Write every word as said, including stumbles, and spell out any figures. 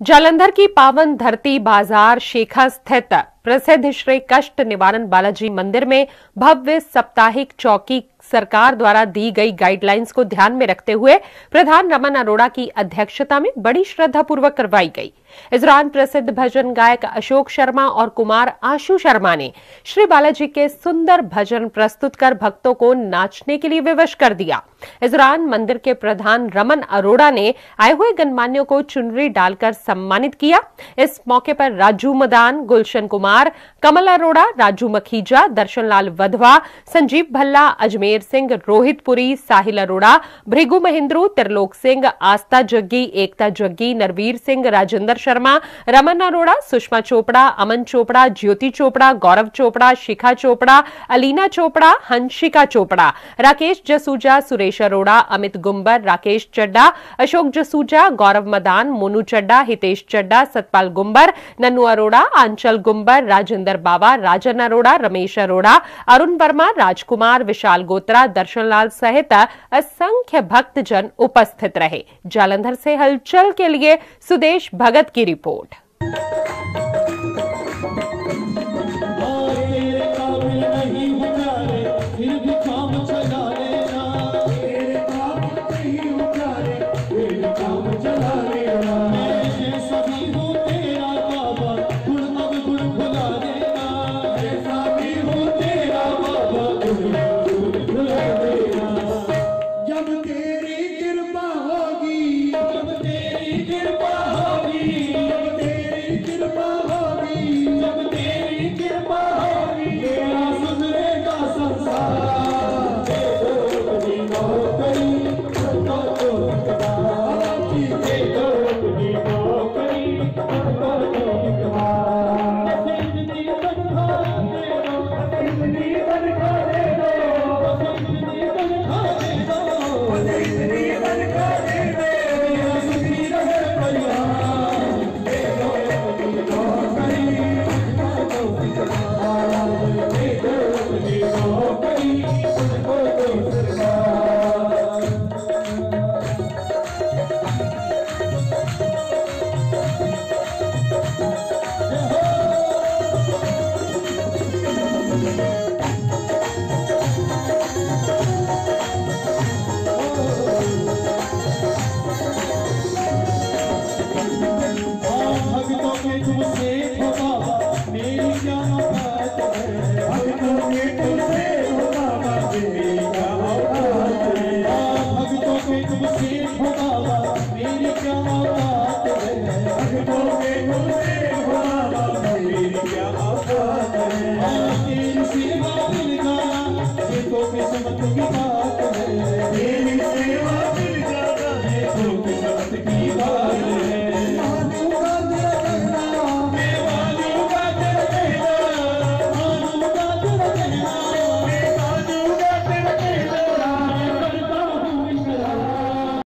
जालंधर की पावन धरती बाजार शेखा स्थित प्रसिद्ध श्री कष्ट निवारण बालाजी मंदिर में भव्य साप्ताहिक चौकी सरकार द्वारा दी गई गाइडलाइंस को ध्यान में रखते हुए प्रधान रमन अरोड़ा की अध्यक्षता में बड़ी श्रद्धा पूर्वक करवाई गई। इस दौरान प्रसिद्ध भजन गायक अशोक शर्मा और कुमार आशु शर्मा ने श्री बालाजी के सुंदर भजन प्रस्तुत कर भक्तों को नाचने के लिए विवश कर दिया। इस दौरान मंदिर के प्रधान रमन अरोड़ा ने आए हुए गणमान्यों को चुनरी डालकर सम्मानित किया। इस मौके पर राजू मदान, गुलशन कुमार, कमल अरोड़ा, राजू मखीजा, दर्शन लाल वधवा, संजीव भल्ला, अजमेर सिंह, रोहित पुरी, साहिल अरोड़ा, भृगु महेंद्रू, त्रिलोक सिंह, आस्था जग्गी, एकता जग्गी, नरवीर सिंह, राजेंद्र शर्मा, रमन अरोड़ा, सुषमा चोपड़ा, अमन चोपड़ा, ज्योति चोपड़ा, गौरव चोपड़ा, शिखा चोपड़ा, अलीना चोपड़ा, हंशिका चोपड़ा, राकेश जसूजा, सुरेश अरोड़ा, अमित गुंबर, राकेश चड्डा, अशोक जसूजा, गौरव मदान, मोनू चड्डा, हितेश चड्डा, सतपाल गुंबर, नन्नू अरोड़ा, आंचल गुंबर, राजेंद्र बाबा, राजन अरोड़ा, रमेश अरोड़ा, अरुण वर्मा, राजकुमार, विशाल गोत्रा, दर्शन लाल सहित असंख्य भक्तजन उपस्थित रहे। जालंधर से हलचल के लिए सुदेश भगत की रिपोर्ट। मेरी क्या औकात है।